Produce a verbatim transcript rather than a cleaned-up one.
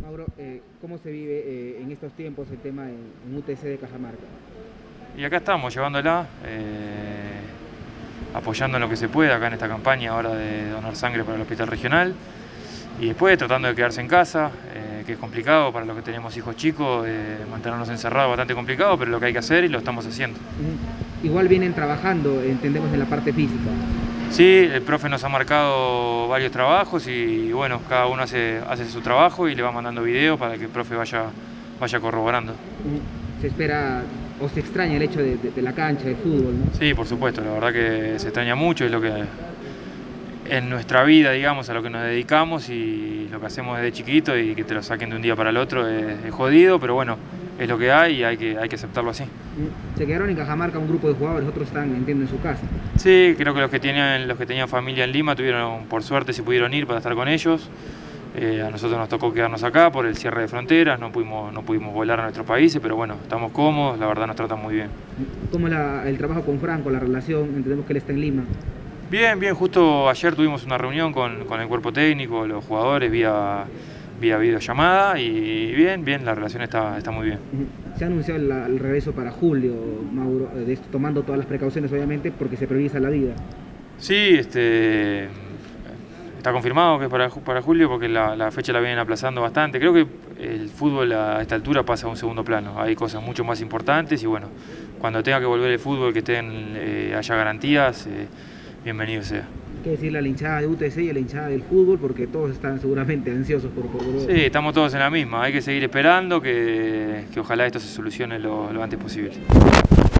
Mauro, eh, ¿cómo se vive eh, en estos tiempos el tema en, en U T C de Cajamarca? Y acá estamos, llevándola, eh, apoyando en lo que se puede acá en esta campaña ahora de donar sangre para el hospital regional. Y después tratando de quedarse en casa, eh, que es complicado para los que tenemos hijos chicos, eh, mantenernos encerrados bastante complicado, pero lo que hay que hacer y lo estamos haciendo. Igual vienen trabajando, entendemos, en la parte física. Sí, el profe nos ha marcado varios trabajos y bueno, cada uno hace, hace su trabajo y le va mandando videos para que el profe vaya, vaya corroborando. Se espera o se extraña el hecho de, de, de la cancha, de fútbol, ¿no? Sí, por supuesto, la verdad que se extraña mucho, es lo que en nuestra vida, digamos, a lo que nos dedicamos y lo que hacemos desde chiquito, y que te lo saquen de un día para el otro es, es jodido, pero bueno, es lo que hay y hay que, hay que aceptarlo así. Se quedaron en Cajamarca un grupo de jugadores, otros están, entiendo, en su casa. Sí, creo que los que tenían, los que tenían familia en Lima tuvieron, por suerte, se pudieron ir para estar con ellos. Eh, a nosotros nos tocó quedarnos acá por el cierre de fronteras, no pudimos, no pudimos volar a nuestros países, pero bueno, estamos cómodos, la verdad nos tratan muy bien. ¿Cómo la, el trabajo con Franco, la relación? Entendemos que él está en Lima. Bien, bien, justo ayer tuvimos una reunión con, con el cuerpo técnico, los jugadores, vía, vía videollamada, y bien, bien, la relación está, está muy bien. Se ha anunciado el, el regreso para julio, Mauro, de esto, tomando todas las precauciones, obviamente, porque se prioriza la vida. Sí, este, está confirmado que es para, para julio, porque la, la fecha la vienen aplazando bastante. Creo que el fútbol a esta altura pasa a un segundo plano, hay cosas mucho más importantes y bueno, cuando tenga que volver el fútbol, que estén, eh, haya garantías, eh, bienvenido sea. ¿Qué decirle a la hinchada de U T C y a la hinchada del fútbol? Porque todos están seguramente ansiosos por volver. Sí, estamos todos en la misma, hay que seguir esperando que, que ojalá esto se solucione lo, lo antes posible.